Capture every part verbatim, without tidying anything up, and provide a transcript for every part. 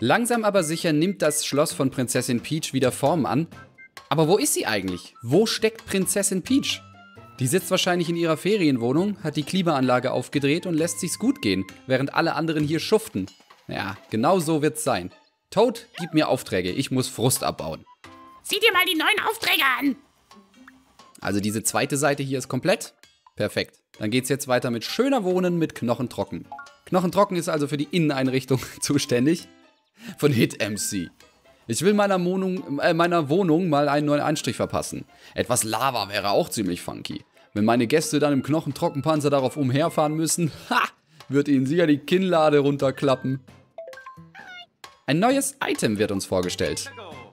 Langsam aber sicher nimmt das Schloss von Prinzessin Peach wieder Form an. Aber wo ist sie eigentlich? Wo steckt Prinzessin Peach? Die sitzt wahrscheinlich in ihrer Ferienwohnung, hat die Klimaanlage aufgedreht und lässt sich's gut gehen, während alle anderen hier schuften. Ja, genau so wird's sein. Toad, gib mir Aufträge, ich muss Frust abbauen. Sieh dir mal die neuen Aufträge an. Also diese zweite Seite hier ist komplett. Perfekt. Dann geht's jetzt weiter mit schöner Wohnen mit Knochentrocken. Knochentrocken ist also für die Inneneinrichtung zuständig. Von Hit M C. Ich will meiner Wohnung, äh, meiner Wohnung mal einen neuen Anstrich verpassen. Etwas Lava wäre auch ziemlich funky. Wenn meine Gäste dann im Knochentrockenpanzer darauf umherfahren müssen, ha, wird ihnen sicher die Kinnlade runterklappen. Ein neues Item wird uns vorgestellt.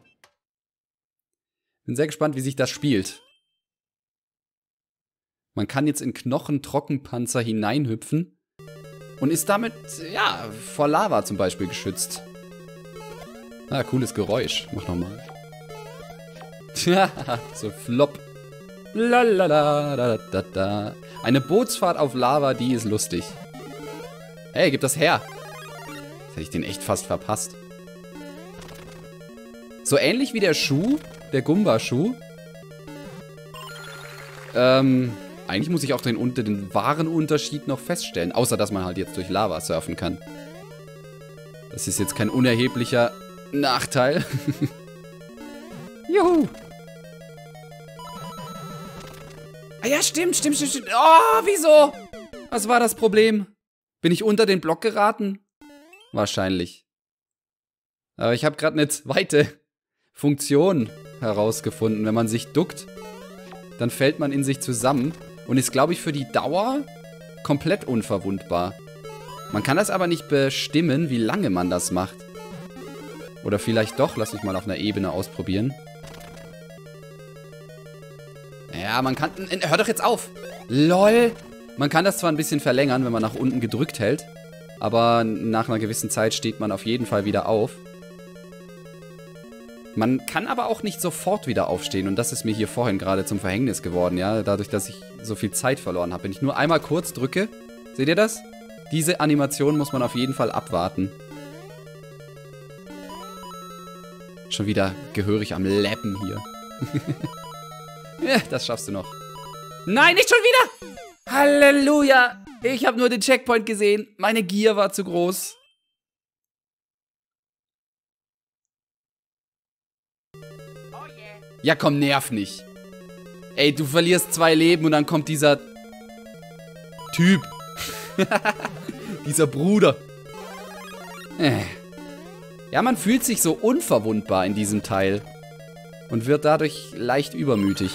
Bin sehr gespannt, wie sich das spielt. Man kann jetzt in Knochentrockenpanzer hineinhüpfen und ist damit, ja, vor Lava zum Beispiel geschützt. Ah, cooles Geräusch. Mach nochmal. Tja, so flop. Lalalala, da, da, da. Eine Bootsfahrt auf Lava, die ist lustig. Hey, gib das her. Jetzt hätte ich den echt fast verpasst. So ähnlich wie der Schuh, der Gumba-Schuh. Ähm, eigentlich muss ich auch den, den wahren Unterschied noch feststellen. Außer, dass man halt jetzt durch Lava surfen kann. Das ist jetzt kein unerheblicher Nachteil. Juhu. Ah ja, stimmt, stimmt, stimmt, stimmt. Oh, wieso? Was war das Problem? Bin ich unter den Block geraten? Wahrscheinlich. Aber ich habe gerade eine zweite Funktion herausgefunden. Wenn man sich duckt, dann fällt man in sich zusammen und ist, glaube ich, für die Dauer komplett unverwundbar. Man kann das aber nicht bestimmen, wie lange man das macht. Oder vielleicht doch, lass mich mal auf einer Ebene ausprobieren. Ja, man kann... Hör doch jetzt auf! LOL! Man kann das zwar ein bisschen verlängern, wenn man nach unten gedrückt hält, aber nach einer gewissen Zeit steht man auf jeden Fall wieder auf. Man kann aber auch nicht sofort wieder aufstehen und das ist mir hier vorhin gerade zum Verhängnis geworden, ja? Dadurch, dass ich so viel Zeit verloren habe. Wenn ich nur einmal kurz drücke, seht ihr das? Diese Animation muss man auf jeden Fall abwarten. Schon wieder gehörig am Lappen hier. Ja, das schaffst du noch. Nein, nicht schon wieder! Halleluja! Ich habe nur den Checkpoint gesehen. Meine Gier war zu groß. Ja, komm, nerv nicht. Ey, du verlierst zwei Leben und dann kommt dieser Typ. Dieser Bruder. Äh. Ja, man fühlt sich so unverwundbar in diesem Teil. Und wird dadurch leicht übermütig.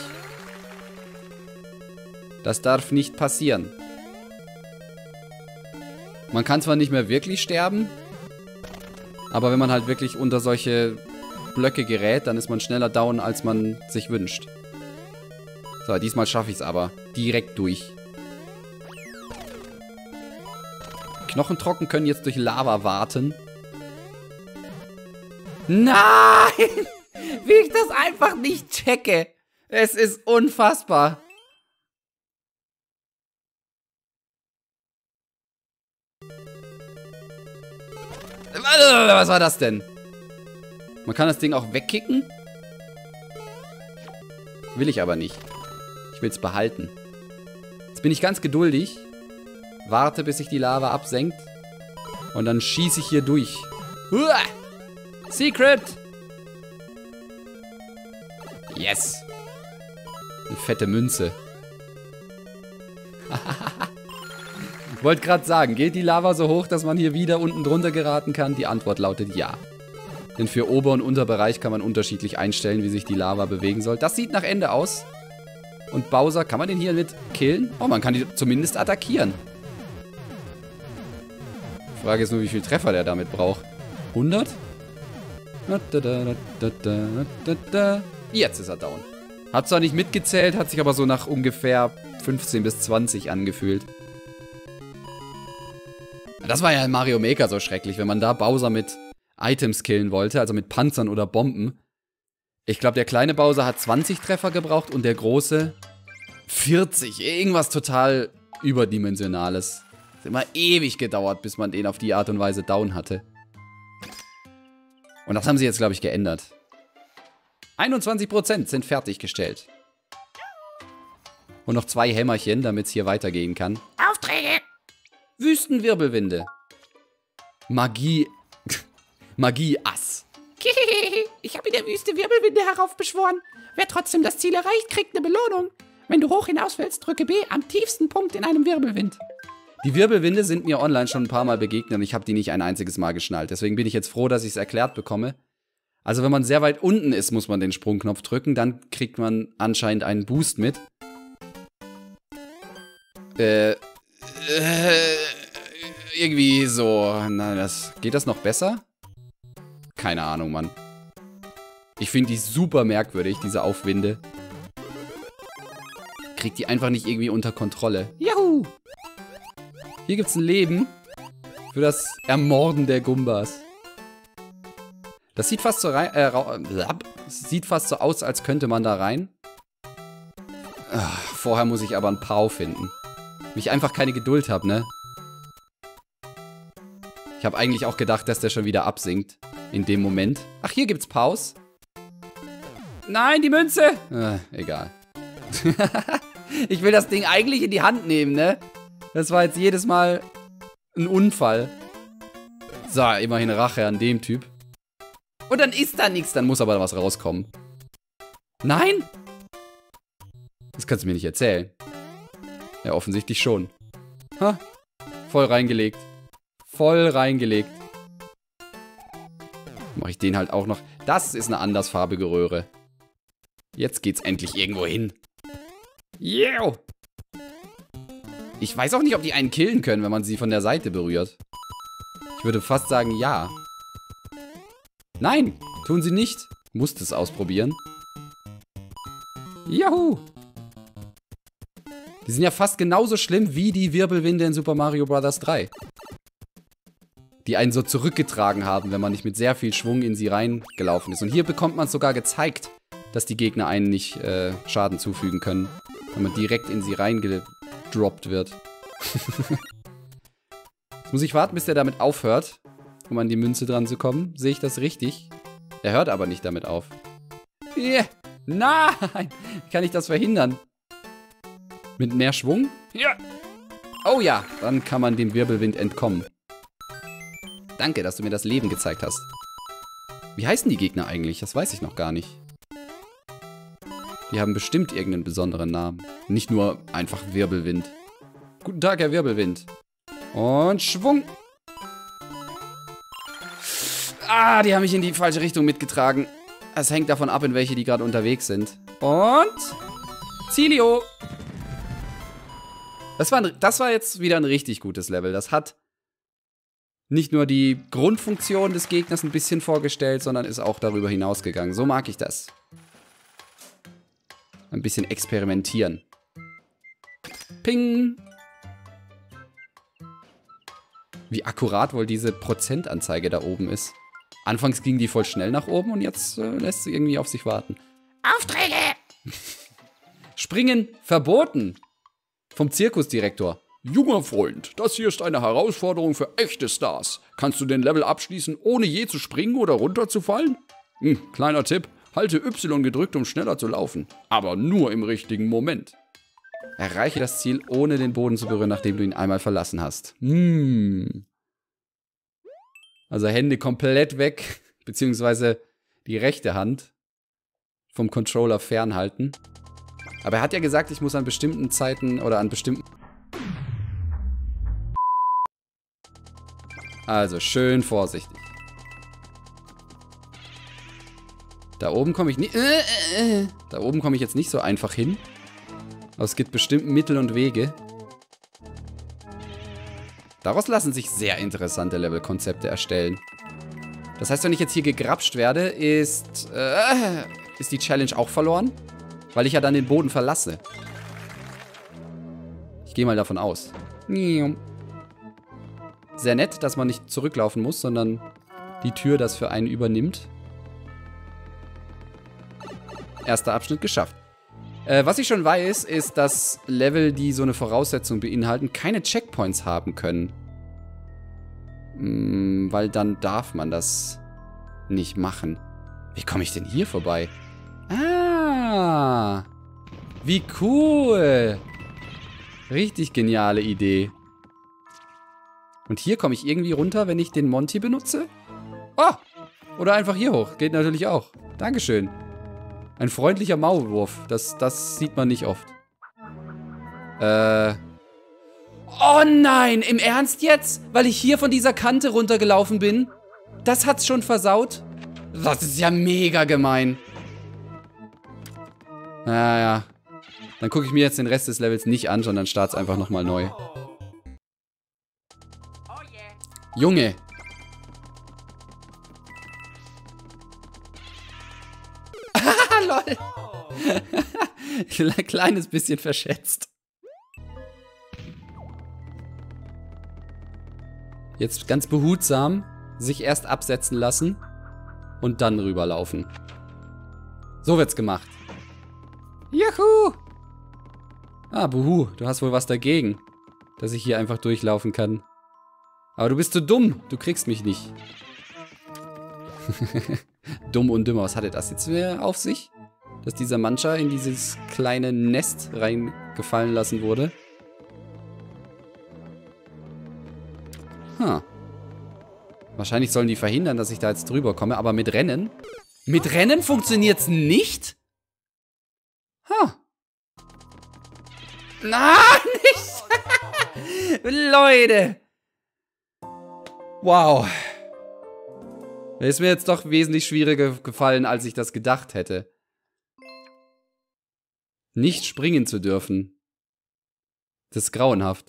Das darf nicht passieren. Man kann zwar nicht mehr wirklich sterben, aber wenn man halt wirklich unter solche Blöcke gerät, dann ist man schneller down, als man sich wünscht. So, diesmal schaffe ich es aber. Direkt durch. Knochentrocken können jetzt durch Lava warten. Nein! Wie ich das einfach nicht checke. Es ist unfassbar. Was war das denn? Man kann das Ding auch wegkicken? Will ich aber nicht. Ich will es behalten. Jetzt bin ich ganz geduldig. Warte, bis sich die Lava absenkt. Und dann schieße ich hier durch. Uah! Secret! Yes! Eine fette Münze. Wollte gerade sagen, geht die Lava so hoch, dass man hier wieder unten drunter geraten kann? Die Antwort lautet ja. Denn für Ober- und Unterbereich kann man unterschiedlich einstellen, wie sich die Lava bewegen soll. Das sieht nach Ende aus. Und Bowser, kann man den hier mit killen? Oh, man kann die zumindest attackieren. Die Frage ist nur, wie viel Treffer der damit braucht. hundert? Jetzt ist er down. Hat zwar nicht mitgezählt, hat sich aber so nach ungefähr fünfzehn bis zwanzig angefühlt. Das war ja in Mario Maker so schrecklich, wenn man da Bowser mit Items killen wollte, also mit Panzern oder Bomben. Ich glaube, der kleine Bowser hat zwanzig Treffer gebraucht und der große vierzig. Irgendwas total Überdimensionales. Hat immer ewig gedauert, bis man den auf die Art und Weise down hatte. Und das haben sie jetzt, glaube ich, geändert. einundzwanzig Prozent sind fertiggestellt. Und noch zwei Hämmerchen, damit es hier weitergehen kann. Aufträge! Wüstenwirbelwinde. Magie. Magie-Ass. Ich habe in der Wüste Wirbelwinde heraufbeschworen. Wer trotzdem das Ziel erreicht, kriegt eine Belohnung. Wenn du hoch hinaus willst, drücke B am tiefsten Punkt in einem Wirbelwind. Die Wirbelwinde sind mir online schon ein paar Mal begegnet und ich habe die nicht ein einziges Mal geschnallt. Deswegen bin ich jetzt froh, dass ich es erklärt bekomme. Also wenn man sehr weit unten ist, muss man den Sprungknopf drücken. Dann kriegt man anscheinend einen Boost mit. Äh, äh, irgendwie so. Na, das, geht das noch besser? Keine Ahnung, Mann. Ich finde die super merkwürdig, diese Aufwinde. Kriegt die einfach nicht irgendwie unter Kontrolle. Juhu! Hier gibt's ein Leben für das Ermorden der Gumbas. Das sieht fast so rein, äh, sieht fast so aus, als könnte man da rein. Ach, vorher muss ich aber einen Pau finden. Ich einfach keine Geduld habe, ne? Ich habe eigentlich auch gedacht, dass der schon wieder absinkt. In dem Moment. Ach, hier gibt's Paus. Nein, die Münze! Äh, egal. Ich will das Ding eigentlich in die Hand nehmen, ne? Das war jetzt jedes Mal ein Unfall. So, immerhin Rache an dem Typ. Und dann ist da nichts, dann muss aber was rauskommen. Nein? Das kannst du mir nicht erzählen. Ja, offensichtlich schon. Ha, voll reingelegt. Voll reingelegt. Mache ich den halt auch noch. Das ist eine andersfarbige Röhre. Jetzt geht's endlich irgendwo hin. Yeah. Ich weiß auch nicht, ob die einen killen können, wenn man sie von der Seite berührt. Ich würde fast sagen, ja. Nein, tun sie nicht. Musst es ausprobieren. Juhu. Die sind ja fast genauso schlimm wie die Wirbelwinde in Super Mario Bros. drei. Die einen so zurückgetragen haben, wenn man nicht mit sehr viel Schwung in sie reingelaufen ist. Und hier bekommt man es sogar gezeigt, dass die Gegner einen nicht äh, Schaden zufügen können, wenn man direkt in sie reingedroppt wird. Jetzt muss ich warten, bis der damit aufhört, um an die Münze dran zu kommen. Sehe ich das richtig? Er hört aber nicht damit auf. Yeah. Nein! Wie kann ich das verhindern? Mit mehr Schwung? Ja. Oh ja, dann kann man dem Wirbelwind entkommen. Danke, dass du mir das Leben gezeigt hast. Wie heißen die Gegner eigentlich? Das weiß ich noch gar nicht. Die haben bestimmt irgendeinen besonderen Namen. Nicht nur einfach Wirbelwind. Guten Tag, Herr Wirbelwind. Und Schwung. Ah, die haben mich in die falsche Richtung mitgetragen. Es hängt davon ab, in welche die gerade unterwegs sind. Und Zilio. Das war, das war jetzt wieder ein richtig gutes Level. Das hat nicht nur die Grundfunktion des Gegners ein bisschen vorgestellt, sondern ist auch darüber hinausgegangen. So mag ich das. Ein bisschen experimentieren. Ping. Wie akkurat wohl diese Prozentanzeige da oben ist. Anfangs ging die voll schnell nach oben und jetzt äh, lässt sie irgendwie auf sich warten. Aufträge! Springen verboten. Vom Zirkusdirektor. Junger Freund, das hier ist eine Herausforderung für echte Stars. Kannst du den Level abschließen, ohne je zu springen oder runterzufallen? Hm, kleiner Tipp, halte Y gedrückt, um schneller zu laufen. Aber nur im richtigen Moment. Erreiche das Ziel, ohne den Boden zu berühren, nachdem du ihn einmal verlassen hast. Hm. Also Hände komplett weg, beziehungsweise die rechte Hand vom Controller fernhalten. Aber er hat ja gesagt, ich muss an bestimmten Zeiten oder an bestimmten... Also schön vorsichtig. Da oben komme ich nicht... Äh, äh, äh. Da oben komme ich jetzt nicht so einfach hin. Aber es gibt bestimmt Mittel und Wege. Daraus lassen sich sehr interessante Levelkonzepte erstellen. Das heißt, wenn ich jetzt hier gegrapscht werde, ist... Äh, ist die Challenge auch verloren? Weil ich ja dann den Boden verlasse. Ich gehe mal davon aus. Sehr nett, dass man nicht zurücklaufen muss, sondern die Tür das für einen übernimmt. Erster Abschnitt geschafft. Äh, was ich schon weiß, ist, dass Level, die so eine Voraussetzung beinhalten, keine Checkpoints haben können. Hm, weil dann darf man das nicht machen. Wie komme ich denn hier vorbei? Ah. Wie cool. Richtig geniale Idee. Und hier komme ich irgendwie runter, wenn ich den Monty benutze? Oh. Oder einfach hier hoch. Geht natürlich auch. Dankeschön. Ein freundlicher Maulwurf. Das, das sieht man nicht oft. Äh. Oh nein, im Ernst jetzt? Weil ich hier von dieser Kante runtergelaufen bin? Das hat's schon versaut? Das ist ja mega gemein. Naja. Dann gucke ich mir jetzt den Rest des Levels nicht an, sondern start's einfach nochmal neu. Junge. Lol. Kleines bisschen verschätzt. Jetzt ganz behutsam sich erst absetzen lassen und dann rüberlaufen. So wird's gemacht. Juhu! Ah, buhu, du hast wohl was dagegen, dass ich hier einfach durchlaufen kann. Aber du bist zu dumm, du kriegst mich nicht. Dumm und dümmer, was hatte das jetzt auf sich? Dass dieser Mancha in dieses kleine Nest reingefallen lassen wurde. Huh. Wahrscheinlich sollen die verhindern, dass ich da jetzt drüber komme, aber mit Rennen? Mit Rennen funktioniert's nicht? Huh. Na, nicht! Leute! Wow. Ist mir jetzt doch wesentlich schwieriger gefallen, als ich das gedacht hätte. Nicht springen zu dürfen. Das ist grauenhaft.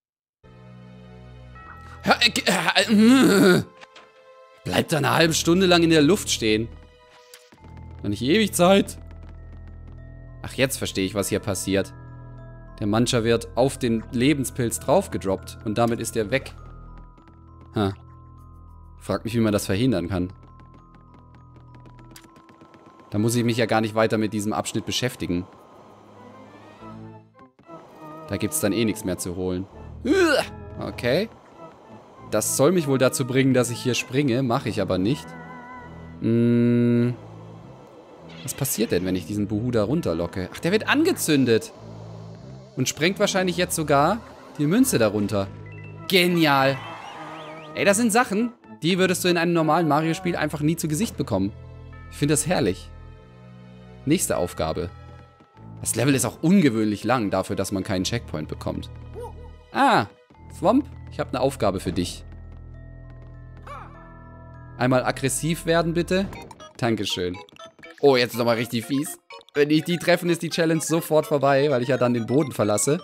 Bleibt da eine halbe Stunde lang in der Luft stehen. Noch nicht ewig Zeit. Ach, jetzt verstehe ich, was hier passiert. Der Mancha wird auf den Lebenspilz draufgedroppt und damit ist er weg. Ha. Frag mich, wie man das verhindern kann. Da muss ich mich ja gar nicht weiter mit diesem Abschnitt beschäftigen. Da gibt es dann eh nichts mehr zu holen. Okay. Das soll mich wohl dazu bringen, dass ich hier springe. Mache ich aber nicht. Hm. Was passiert denn, wenn ich diesen Buhu da runterlocke? Ach, der wird angezündet. Und sprengt wahrscheinlich jetzt sogar die Münze darunter. Genial. Ey, das sind Sachen, die würdest du in einem normalen Mario-Spiel einfach nie zu Gesicht bekommen. Ich finde das herrlich. Nächste Aufgabe. Das Level ist auch ungewöhnlich lang dafür, dass man keinen Checkpoint bekommt. Ah, Swamp, ich habe eine Aufgabe für dich. Einmal aggressiv werden, bitte. Dankeschön. Oh, jetzt ist nochmal richtig fies. Wenn ich die treffen, ist die Challenge sofort vorbei, weil ich ja dann den Boden verlasse.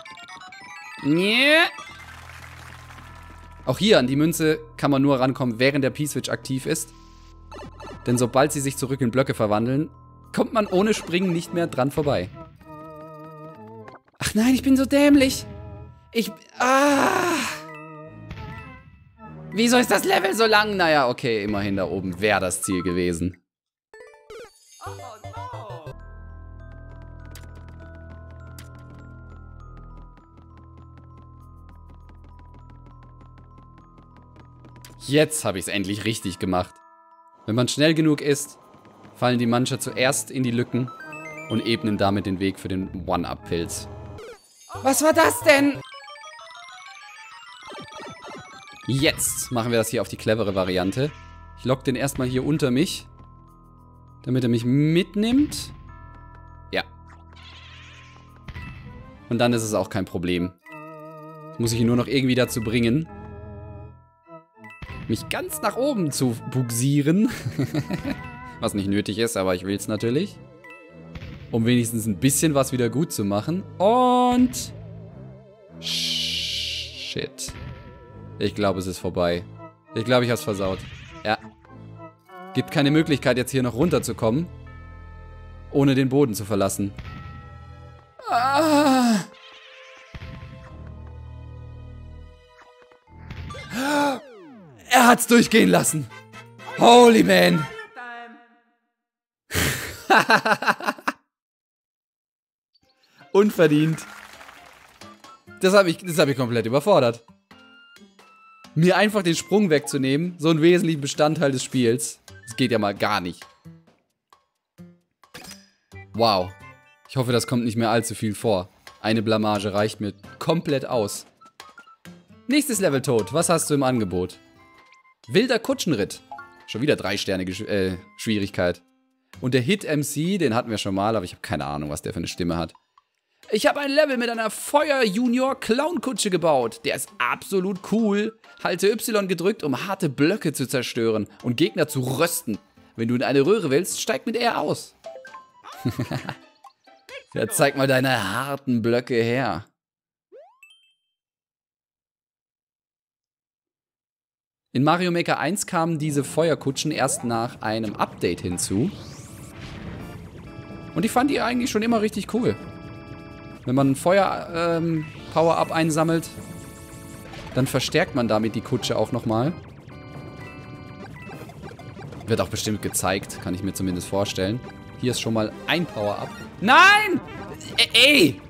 Yeah. Auch hier an die Münze kann man nur rankommen, während der P-Switch aktiv ist. Denn sobald sie sich zurück in Blöcke verwandeln, kommt man ohne Springen nicht mehr dran vorbei. Ach nein, ich bin so dämlich. Ich... Ah. Wieso ist das Level so lang? Naja, okay, immerhin da oben wäre das Ziel gewesen. Jetzt habe ich es endlich richtig gemacht. Wenn man schnell genug ist, fallen die Mancha zuerst in die Lücken und ebnen damit den Weg für den One-Up-Pilz. Was war das denn? Jetzt machen wir das hier auf die clevere Variante. Ich lock den erstmal hier unter mich, damit er mich mitnimmt. Ja. Und dann ist es auch kein Problem. Jetzt muss ich ihn nur noch irgendwie dazu bringen, mich ganz nach oben zu bugsieren. Was nicht nötig ist, aber ich will es natürlich. Um wenigstens ein bisschen was wieder gut zu machen. Und... Shit. Ich glaube, es ist vorbei. Ich glaube, ich habe es versaut. Ja. Gibt keine Möglichkeit, jetzt hier noch runterzukommen, ohne den Boden zu verlassen. Ah. Er hat's durchgehen lassen. Holy man. Unverdient. Das habe ich, das hab ich komplett überfordert. mir einfach den Sprung wegzunehmen. So ein wesentlicher Bestandteil des Spiels. Das geht ja mal gar nicht. Wow. Ich hoffe, das kommt nicht mehr allzu viel vor. Eine Blamage reicht mir komplett aus. Nächstes Level tot. Was hast du im Angebot? Wilder Kutschenritt. Schon wieder drei Sterne Gesch äh, Schwierigkeit. Und der Hit M C, den hatten wir schon mal, aber ich habe keine Ahnung, was der für eine Stimme hat. Ich habe ein Level mit einer Feuer-Junior-Clown-Kutsche gebaut. Der ist absolut cool. Halte Y gedrückt, um harte Blöcke zu zerstören und Gegner zu rösten. Wenn du in eine Röhre willst, steig mit R aus. Ja, zeig mal deine harten Blöcke her. In Mario Maker eins kamen diese Feuerkutschen erst nach einem Update hinzu. Und ich fand die eigentlich schon immer richtig cool. Wenn man Feuer-Power-Up ähm, einsammelt, dann verstärkt man damit die Kutsche auch nochmal. Wird auch bestimmt gezeigt, kann ich mir zumindest vorstellen. Hier ist schon mal ein Power-Up. Nein! Ey!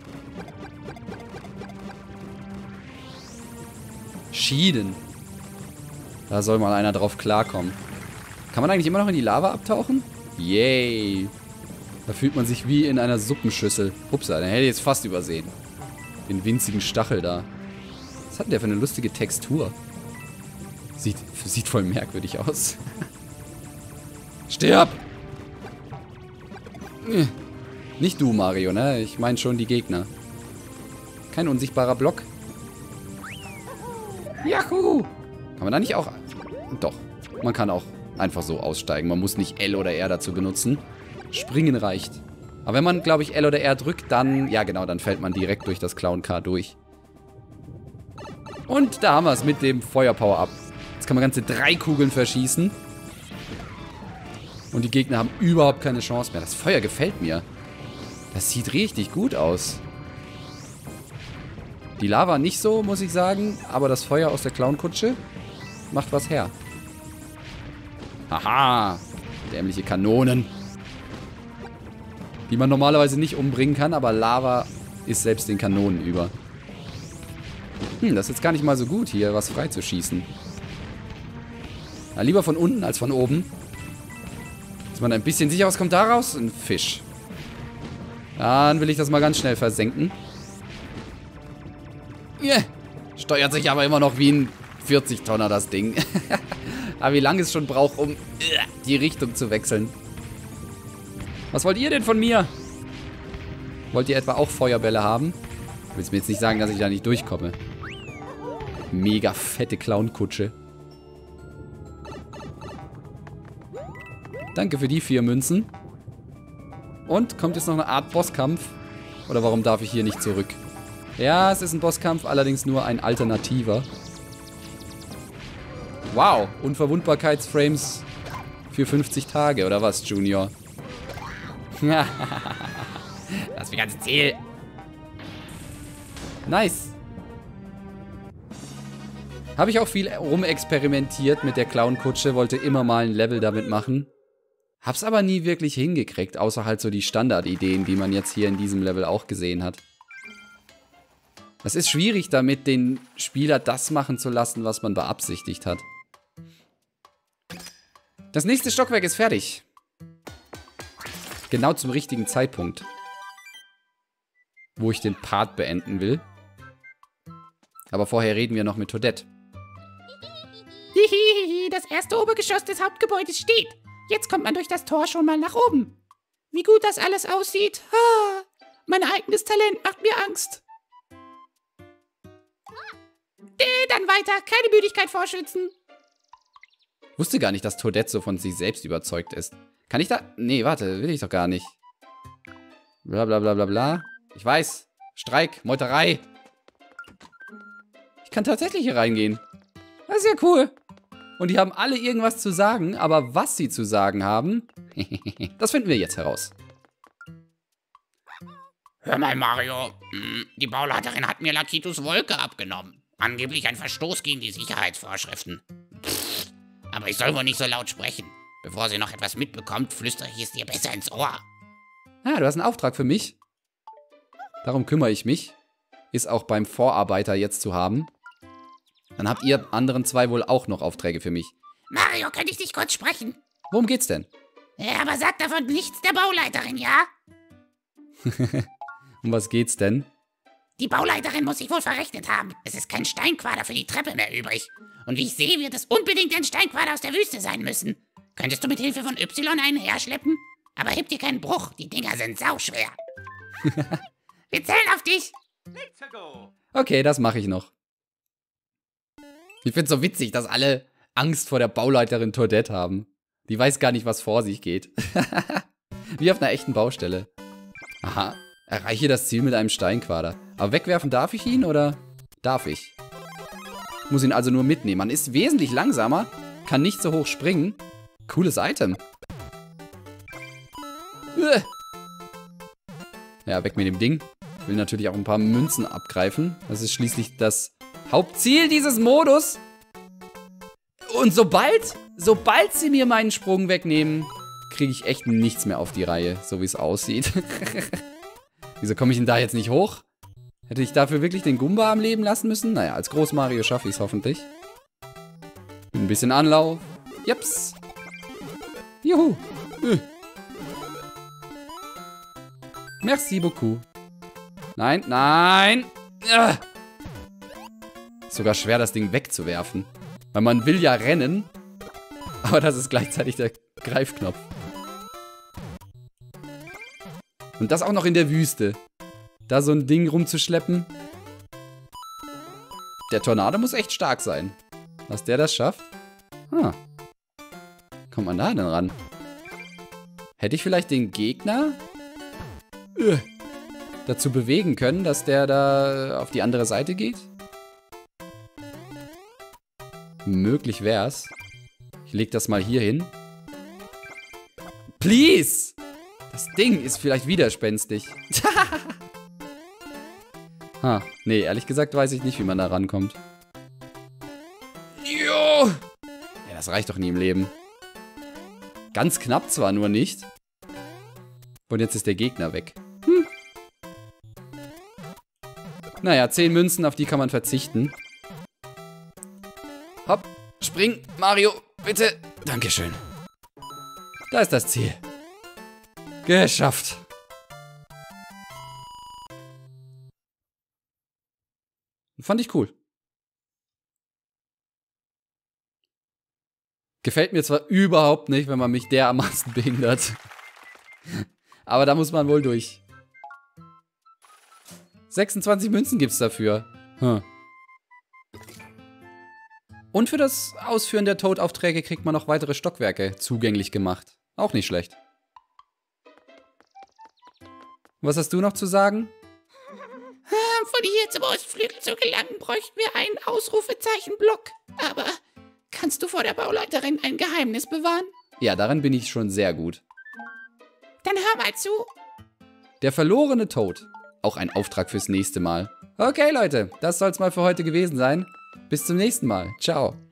Schieden. Da soll mal einer drauf klarkommen. Kann man eigentlich immer noch in die Lava abtauchen? Yay. Da fühlt man sich wie in einer Suppenschüssel. Upsa, den hätte ich jetzt fast übersehen. Den winzigen Stachel da. Was hat denn der für eine lustige Textur? Sieht, sieht voll merkwürdig aus. Stirb! Nicht du, Mario, ne? Ich meine schon die Gegner. Kein unsichtbarer Block. Juhu! Kann man da nicht auch... Doch. Man kann auch einfach so aussteigen. Man muss nicht L oder R dazu benutzen. Springen reicht. Aber wenn man, glaube ich, L oder R drückt, dann... Ja, genau, dann fällt man direkt durch das Clown-Car durch. Und da haben wir es mit dem Feuer-Power-Up. Jetzt kann man ganze drei Kugeln verschießen. Und die Gegner haben überhaupt keine Chance mehr. Das Feuer gefällt mir. Das sieht richtig gut aus. Die Lava nicht so, muss ich sagen. Aber das Feuer aus der Clown-Kutsche macht was her. Haha. Dämliche Kanonen. Die man normalerweise nicht umbringen kann, aber Lava ist selbst den Kanonen über. Hm, das ist jetzt gar nicht mal so gut, hier was freizuschießen. Na, lieber von unten als von oben. Dass man ein bisschen sicher, was kommt da raus? Ein Fisch. Dann will ich das mal ganz schnell versenken. Yeah. Steuert sich aber immer noch wie ein vierzig Tonner, das Ding. Aber wie lange es schon braucht, um die Richtung zu wechseln. Was wollt ihr denn von mir? Wollt ihr etwa auch Feuerbälle haben? Willst mir jetzt nicht sagen, dass ich da nicht durchkomme. Mega fette Clown-Kutsche. Danke für die vier Münzen. Und kommt jetzt noch eine Art Bosskampf? Oder warum darf ich hier nicht zurück? Ja, es ist ein Bosskampf, allerdings nur ein alternativer. Wow, Unverwundbarkeitsframes für fünfzig Tage, oder was, Junior? Das ist mein ganzes Ziel. Nice. Habe ich auch viel rumexperimentiert mit der Clown-Kutsche, wollte immer mal ein Level damit machen. Hab's aber nie wirklich hingekriegt, außer halt so die Standardideen, die man jetzt hier in diesem Level auch gesehen hat. Es ist schwierig damit, den Spieler das machen zu lassen, was man beabsichtigt hat. Das nächste Stockwerk ist fertig. Genau zum richtigen Zeitpunkt. Wo ich den Part beenden will. Aber vorher reden wir noch mit Toadette. Hihihi, das erste Obergeschoss des Hauptgebäudes steht. Jetzt kommt man durch das Tor schon mal nach oben. Wie gut das alles aussieht. Ah, mein eigenes Talent macht mir Angst. Äh, dann weiter, keine Müdigkeit vorschützen. Wusste gar nicht, dass Toadette so von sich selbst überzeugt ist. Kann ich da... Nee, warte, will ich doch gar nicht. Bla bla bla bla bla. Ich weiß. Streik, Meuterei. Ich kann tatsächlich hier reingehen. Das ist ja cool. Und die haben alle irgendwas zu sagen, aber was sie zu sagen haben, das finden wir jetzt heraus. Hör mal, Mario. Die Bauleiterin hat mir Lakitus Wolke abgenommen. Angeblich ein Verstoß gegen die Sicherheitsvorschriften. Pff, aber ich soll wohl nicht so laut sprechen. Bevor sie noch etwas mitbekommt, flüstere ich es dir besser ins Ohr. Ah, du hast einen Auftrag für mich. Darum kümmere ich mich. Ist auch beim Vorarbeiter jetzt zu haben. Dann habt ihr anderen zwei wohl auch noch Aufträge für mich. Mario, könnte ich dich kurz sprechen? Worum geht's denn? Ja, aber sag davon nichts der Bauleiterin, ja? Um was geht's denn? Die Bauleiterin muss sich wohl verrechnet haben. Es ist kein Steinquader für die Treppe mehr übrig. Und wie ich sehe, wird es unbedingt ein Steinquader aus der Wüste sein müssen. Könntest du mit Hilfe von Y einen herschleppen? Aber heb dir keinen Bruch, die Dinger sind sauschwer. Wir zählen auf dich. Okay, das mache ich noch. Ich find's so witzig, dass alle Angst vor der Bauleiterin Toadette haben. Die weiß gar nicht, was vor sich geht. Wie auf einer echten Baustelle. Aha, erreiche das Ziel mit einem Steinquader. Aber wegwerfen darf ich ihn, oder darf ich? Muss ihn also nur mitnehmen. Man ist wesentlich langsamer, kann nicht so hoch springen. Cooles Item. Uah. Ja, weg mit dem Ding. Ich will natürlich auch ein paar Münzen abgreifen. Das ist schließlich das Hauptziel dieses Modus. Und sobald, sobald sie mir meinen Sprung wegnehmen, kriege ich echt nichts mehr auf die Reihe, so wie es aussieht. Wieso komme ich denn da jetzt nicht hoch? Hätte ich dafür wirklich den Goomba am Leben lassen müssen? Naja, als Groß-Mario schaffe ich es hoffentlich. Mit ein bisschen Anlauf. Jeps. Juhu. Äh. Merci beaucoup. Nein, nein. Ah. Ist sogar schwer, das Ding wegzuwerfen. Weil man will ja rennen. Aber das ist gleichzeitig der Greifknopf. Und das auch noch in der Wüste. Da so ein Ding rumzuschleppen. Der Tornado muss echt stark sein. Dass der das schafft. Ah. Kommt man da denn ran? Hätte ich vielleicht den Gegner äh, dazu bewegen können, dass der da auf die andere Seite geht? Möglich wär's. Ich leg das mal hier hin. Please! Das Ding ist vielleicht widerspenstig. Ha, nee, ehrlich gesagt weiß ich nicht, wie man da rankommt. Jo! Ja, das reicht doch nie im Leben. Ganz knapp zwar, nur nicht. Und jetzt ist der Gegner weg. Hm. Naja, zehn Münzen, auf die kann man verzichten. Hopp, spring, Mario, bitte. Dankeschön. Da ist das Ziel. Geschafft. Fand ich cool. Gefällt mir zwar überhaupt nicht, wenn man mich dermaßen behindert. Aber da muss man wohl durch. sechsundzwanzig Münzen gibt's dafür. Hm. Und für das Ausführen der Toad-Aufträge kriegt man noch weitere Stockwerke zugänglich gemacht. Auch nicht schlecht. Was hast du noch zu sagen? Von hier zum Ostflügel zu gelangen, bräuchten wir einen Ausrufezeichenblock. Aber kannst du vor der Bauleiterin ein Geheimnis bewahren? Ja, darin bin ich schon sehr gut. Dann hör mal zu. Der verlorene Toad. Auch ein Auftrag fürs nächste Mal. Okay, Leute, das soll's mal für heute gewesen sein. Bis zum nächsten Mal. Ciao.